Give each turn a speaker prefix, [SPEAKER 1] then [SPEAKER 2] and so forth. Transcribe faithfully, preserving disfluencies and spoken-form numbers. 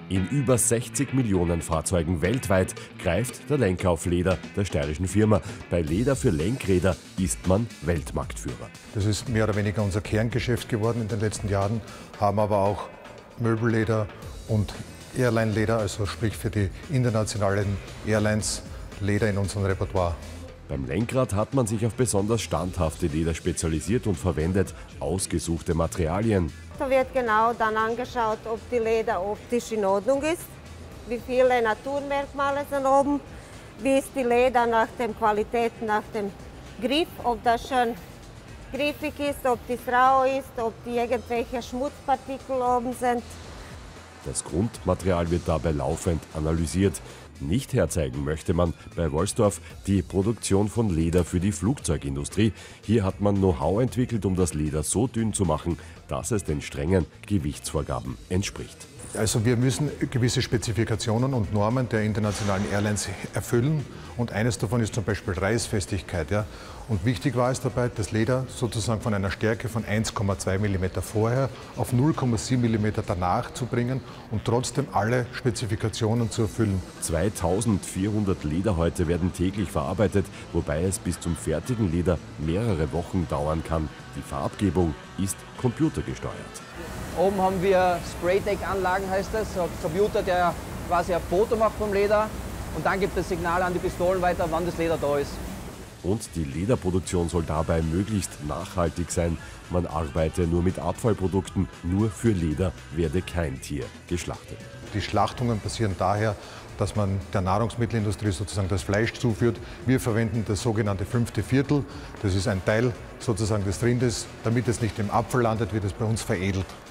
[SPEAKER 1] In über sechzig Millionen Fahrzeugen weltweit greift der Lenker auf Leder der steirischen Firma. Bei Leder für Lenkräder ist man Weltmarktführer.
[SPEAKER 2] Das ist mehr oder weniger unser Kerngeschäft geworden in den letzten Jahren, haben aber auch Möbelleder und Airline-Leder, also sprich für die internationalen Airlines, Leder in unserem Repertoire.
[SPEAKER 1] Beim Lenkrad hat man sich auf besonders standhafte Leder spezialisiert und verwendet ausgesuchte Materialien.
[SPEAKER 3] Da wird genau dann angeschaut, ob die Leder optisch in Ordnung ist, wie viele Naturmerkmale sind oben, wie ist die Leder nach der Qualität, nach dem Griff, ob das schön griffig ist, ob die rau ist, ob die irgendwelche Schmutzpartikel oben sind.
[SPEAKER 1] Das Grundmaterial wird dabei laufend analysiert. Nicht herzeigen möchte man bei Wollsdorf die Produktion von Leder für die Flugzeugindustrie. Hier hat man Know-how entwickelt, um das Leder so dünn zu machen, dass es den strengen Gewichtsvorgaben entspricht.
[SPEAKER 2] Also wir müssen gewisse Spezifikationen und Normen der internationalen Airlines erfüllen und eines davon ist zum Beispiel Reißfestigkeit. Ja. Und wichtig war es dabei, das Leder sozusagen von einer Stärke von eins Komma zwei Millimeter vorher auf null Komma sieben Millimeter danach zu bringen und trotzdem alle Spezifikationen zu erfüllen.
[SPEAKER 1] zweitausendvierhundert Lederhäute werden täglich verarbeitet, wobei es bis zum fertigen Leder mehrere Wochen dauern kann. Die Farbgebung ist computergesteuert.
[SPEAKER 4] Oben haben wir Spraytech-Anlagen, heißt das, ein Computer, der quasi ein Foto macht vom Leder und dann gibt das Signal an die Pistolen weiter, wann das Leder da ist.
[SPEAKER 1] Und die Lederproduktion soll dabei möglichst nachhaltig sein. Man arbeite nur mit Abfallprodukten, nur für Leder werde kein Tier geschlachtet.
[SPEAKER 2] Die Schlachtungen passieren daher, dass man der Nahrungsmittelindustrie sozusagen das Fleisch zuführt. Wir verwenden das sogenannte fünfte Viertel. Das ist ein Teil sozusagen des Rindes. Damit es nicht im Abfall landet, wird es bei uns veredelt.